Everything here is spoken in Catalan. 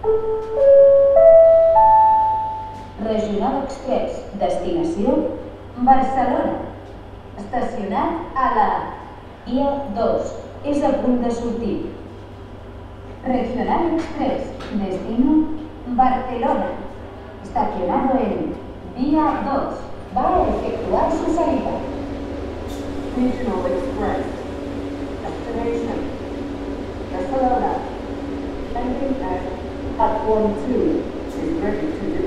Regional Express, destinació Barcelona. Estacionat a la guia 2. És a punt de sortir. Regional Express, destino Barcelona. Estacionado en vía 2. Va a efectuar su salida. Regional Express, destination Barcelona. Ending at platform 2 is ready to